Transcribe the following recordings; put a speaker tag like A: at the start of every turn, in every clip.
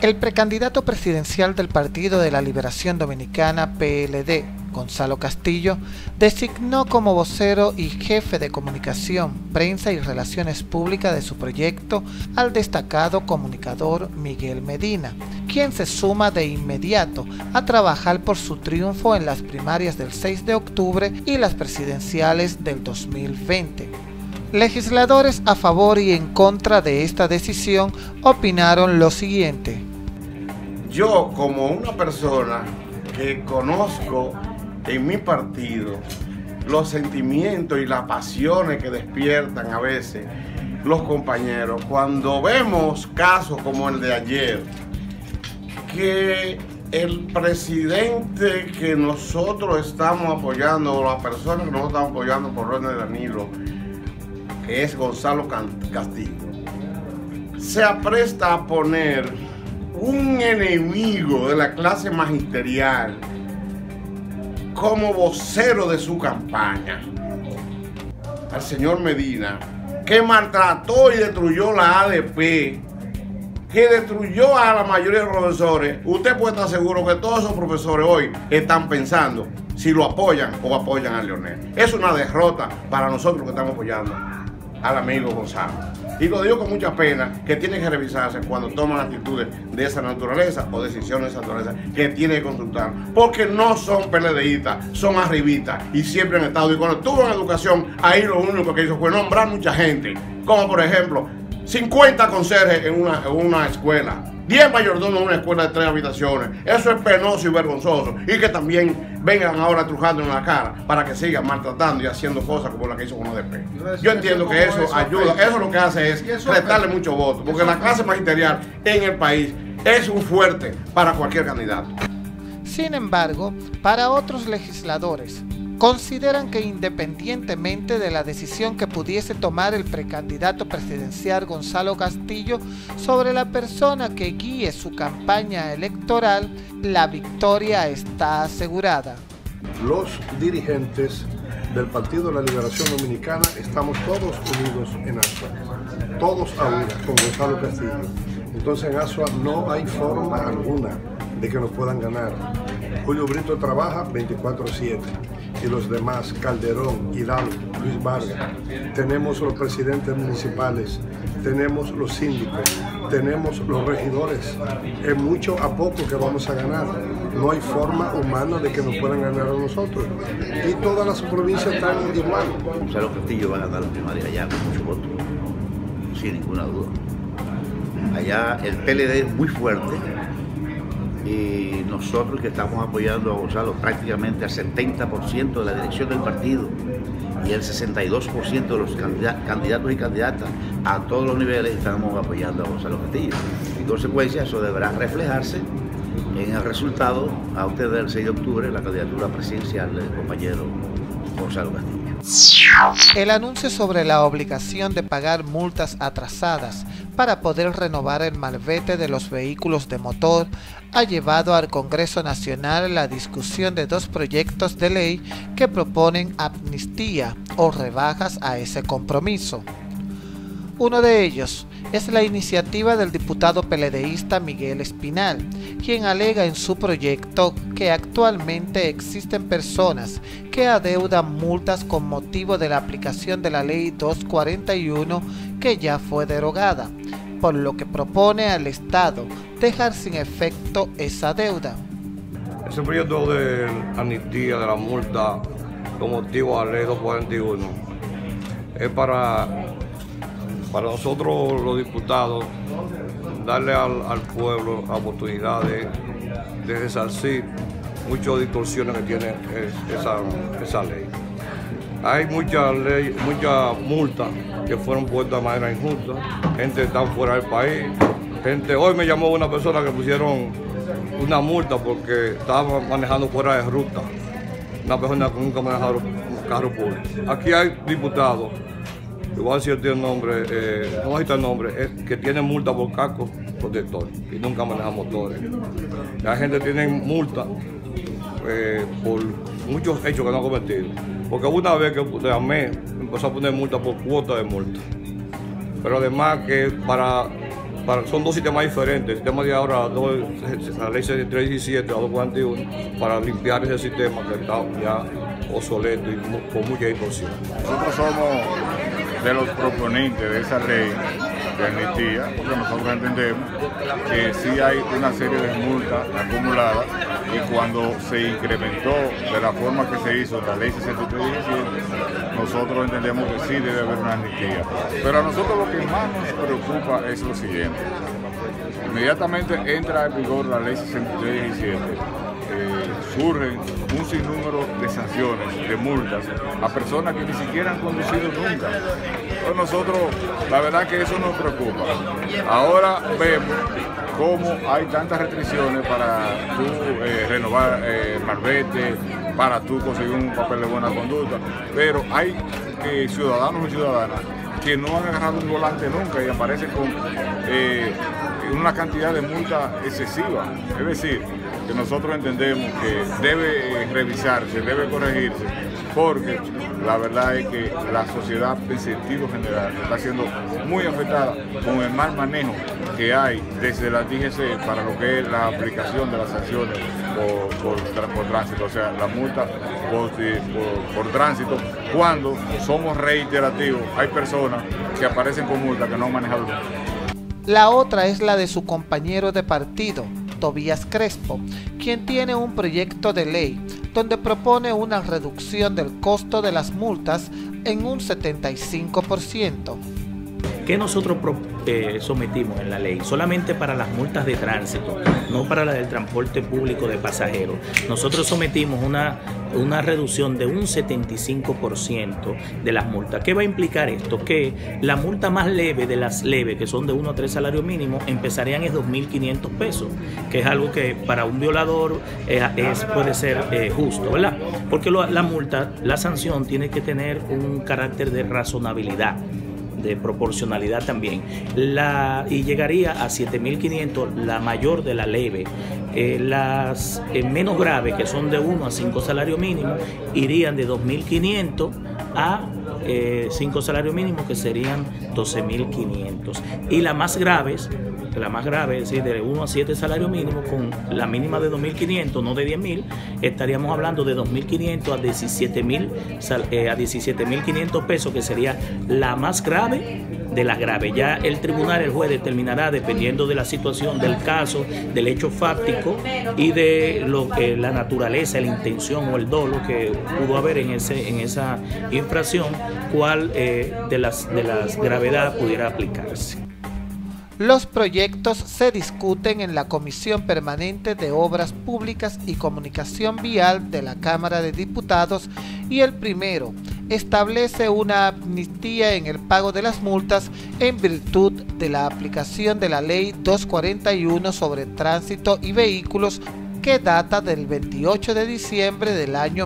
A: El precandidato presidencial del Partido de la Liberación Dominicana, PLD, Gonzalo Castillo, designó como vocero y jefe de comunicación, prensa y relaciones públicas de su proyecto al destacado comunicador Miguel Medina, quien se suma de inmediato a trabajar por su triunfo en las primarias del 6 de octubre y las presidenciales del 2020. Legisladores a favor y en contra de esta decisión opinaron lo siguiente.
B: Yo, como una persona que conozco en mi partido los sentimientos y las pasiones que despiertan a veces los compañeros, cuando vemos casos como el de ayer, que el presidente que nosotros estamos apoyando, o la persona que nosotros estamos apoyando por orden de Danilo, que es Gonzalo Castillo, se apresta a poner un enemigo de la clase magisterial como vocero de su campaña, al señor Medina, que maltrató y destruyó la ADP, que destruyó a la mayoría de los profesores. Usted puede estar seguro que todos esos profesores hoy están pensando si lo apoyan o apoyan a Leonel. Es una derrota para nosotros que estamos apoyando al amigo Gonzalo. Y lo digo con mucha pena, que tiene que revisarse cuando toman actitudes de esa naturaleza o decisiones de esa naturaleza, que tiene que consultar, porque no son PLDistas, son arribitas y siempre han estado. Y cuando estuvo en educación, ahí lo único que hizo fue nombrar mucha gente, como por ejemplo 50 conserjes en una escuela, 10 mayordomos en una escuela de 3 habitaciones. Eso es penoso y vergonzoso. Y que también vengan ahora trujando en la cara para que sigan maltratando y haciendo cosas como la que hizo con ODP. Yo entiendo que eso ayuda. Eso lo que hace es restarle mucho voto, porque la clase magisterial en el país es un fuerte para cualquier candidato.
A: Sin embargo, para otros legisladores, consideran que independientemente de la decisión que pudiese tomar el precandidato presidencial Gonzalo Castillo sobre la persona que guíe su campaña electoral, la victoria está asegurada.
C: Los dirigentes del Partido de la Liberación Dominicana estamos todos unidos en Asua, todos a una con Gonzalo Castillo. Entonces en Asua no hay forma alguna de que nos puedan ganar. Julio Brito trabaja 24/7 y los demás, Calderón, Hidalgo, Luis Vargas, tenemos los presidentes municipales, tenemos los síndicos, tenemos los regidores. Es mucho a poco que vamos a ganar. No hay forma humana de que nos puedan ganar a nosotros. Y todas las provincias están igual.
D: Gonzalo Castillo va a ganar la primaria allá con mucho voto, sin ninguna duda. Allá el PLD es muy fuerte. Y nosotros que estamos apoyando a Gonzalo prácticamente al 70% de la dirección del partido y el 62% de los candidatos y candidatas a todos los niveles estamos apoyando a Gonzalo Castillo. En consecuencia, eso deberá reflejarse en el resultado a ustedes del 6 de octubre, la candidatura presidencial del compañero Gonzalo Castillo.
A: El anuncio sobre la obligación de pagar multas atrasadas para poder renovar el malvete de los vehículos de motor ha llevado al Congreso Nacional la discusión de 2 proyectos de ley que proponen amnistía o rebajas a ese compromiso. Uno de ellos es la iniciativa del diputado PLDista Miguel Espinal, quien alega en su proyecto que actualmente existen personas que adeudan multas con motivo de la aplicación de la Ley 241 que ya fue derogada, por lo que propone al Estado dejar sin efecto esa deuda.
E: Ese proyecto de amnistía de la multa con motivo a la Ley 241 es para nosotros los diputados darle al pueblo la oportunidad de resarcir muchas distorsiones que tiene esa ley. Hay muchas multas que fueron puestas de manera injusta, gente está fuera del país, hoy me llamó una persona que pusieron una multa porque estaba manejando fuera de ruta, una persona que nunca ha manejado un carro público. Aquí hay diputados, igual a decir el nombre, no voy a citar el nombre, que tienen multa por casco protector y nunca manejan motores. La gente tiene multa por muchos hechos que no han cometido. Porque una vez que empezó a poner multa por cuota de multa. Pero además que para son dos sistemas diferentes. El sistema de ahora, la ley 7317 a 241, para limpiar ese sistema que está ya obsoleto y con mucha distorsión.
F: Nosotros somos de los proponentes de esa ley de amnistía, porque nosotros entendemos que sí hay una serie de multas acumuladas y cuando se incrementó de la forma que se hizo la ley 6317, nosotros entendemos que sí debe haber una amnistía. Pero a nosotros lo que más nos preocupa es lo siguiente. Inmediatamente entra en vigor la ley 6317, surgen un sinnúmero de sanciones, de multas, a personas que ni siquiera han conducido nunca. Entonces nosotros, la verdad que eso nos preocupa. Ahora vemos cómo hay tantas restricciones para tú renovar marbete, para tú conseguir un papel de buena conducta, pero hay ciudadanos y ciudadanas que no han agarrado un volante nunca y aparecen con una cantidad de multa excesiva. Es decir, que nosotros entendemos que debe revisarse, debe corregirse, porque la verdad es que la sociedad en sentido general está siendo muy afectada con el mal manejo que hay desde la DGC para lo que es la aplicación de las sanciones por tránsito, o sea, la multa por tránsito, cuando somos reiterativos. Hay personas que aparecen con multa que no han manejado nunca.
A: La otra es la de su compañero de partido, Tobías Crespo, quien tiene un proyecto de ley donde propone una reducción del costo de las multas en un 75%.
G: ¿Qué nosotros sometimos en la ley? Solamente para las multas de tránsito, no para la del transporte público de pasajeros. Nosotros sometimos una reducción de un 75% de las multas. ¿Qué va a implicar esto? Que la multa más leve de las leves, que son de 1 a 3 salarios mínimos, empezarían en 2.500 pesos, que es algo que para un violador puede ser justo, ¿verdad? Porque la multa, la sanción tiene que tener un carácter de razonabilidad, de proporcionalidad también, y llegaría a 7.500 la mayor de la leve. Las menos graves, que son de 1 a 5 salarios mínimos, irían de 2.500 a 5 salarios mínimos, que serían 12.500. Y las más graves, es decir, de 1 a 7 salarios mínimos, con la mínima de 2.500, no de 10.000, estaríamos hablando de 2.500 a 17.500 pesos, que sería la más grave de las graves. Ya el tribunal, el juez, determinará, dependiendo de la situación del caso, del hecho fáctico y de la naturaleza, la intención o el dolo que pudo haber en esa infracción, cuál de las gravedad pudiera aplicarse.
A: Los proyectos se discuten en la Comisión Permanente de Obras Públicas y Comunicación Vial de la Cámara de Diputados, y el primero establece una amnistía en el pago de las multas en virtud de la aplicación de la Ley 241 sobre tránsito y vehículos, que data del 28 de diciembre del año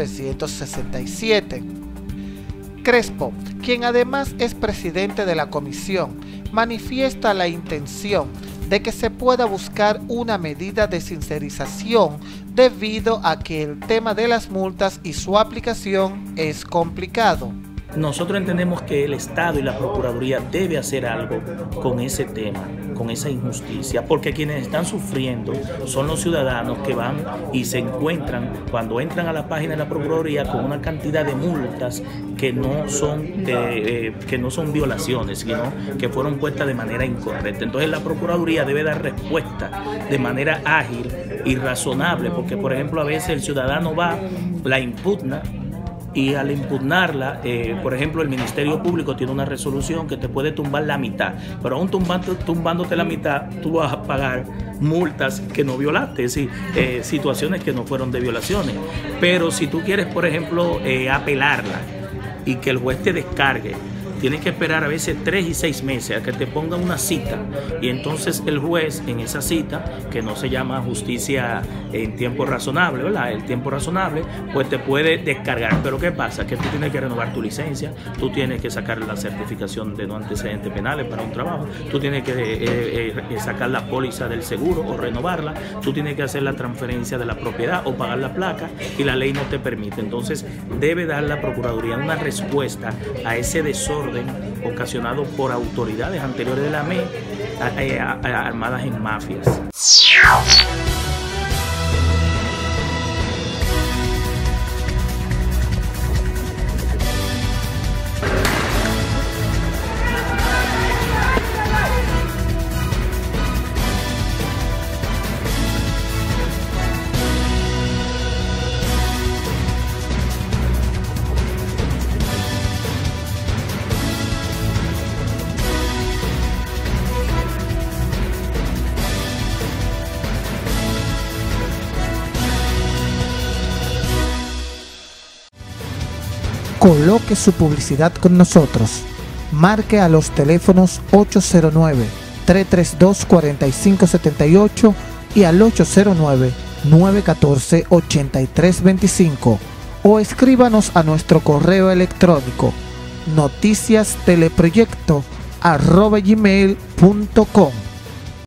A: 1967. Crespo, quien además es presidente de la comisión, manifiesta la intención de que se pueda buscar una medida de sincerización debido a que el tema de las multas y su aplicación es complicado.
G: Nosotros entendemos que el Estado y la Procuraduría debe hacer algo con ese tema, con esa injusticia, porque quienes están sufriendo son los ciudadanos que van y se encuentran, cuando entran a la página de la Procuraduría, con una cantidad de multas que no son violaciones, sino que fueron puestas de manera incorrecta. Entonces la Procuraduría debe dar respuesta de manera ágil y razonable, porque por ejemplo a veces el ciudadano va, la impugna, y al impugnarla, por ejemplo, el Ministerio Público tiene una resolución que te puede tumbar la mitad, pero aún tumbándote la mitad, tú vas a pagar multas que no violaste, es decir, situaciones que no fueron de violaciones. Pero si tú quieres, por ejemplo, apelarla y que el juez te descargue, tienes que esperar a veces 3 y 6 meses a que te pongan una cita, y entonces el juez en esa cita, que no se llama justicia en tiempo razonable, ¿verdad? El tiempo razonable, pues te puede descargar. Pero ¿qué pasa? Que tú tienes que renovar tu licencia, tú tienes que sacar la certificación de no antecedentes penales para un trabajo, tú tienes que sacar la póliza del seguro o renovarla, tú tienes que hacer la transferencia de la propiedad o pagar la placa, y la ley no te permite. Entonces debe dar la Procuraduría una respuesta a ese desorden ocasionado por autoridades anteriores de la ME, armadas en mafias.
A: Coloque su publicidad con nosotros. Marque a los teléfonos 809-332-4578 y al 809-914-8325 o escríbanos a nuestro correo electrónico noticiasteleproyecto@gmail.com.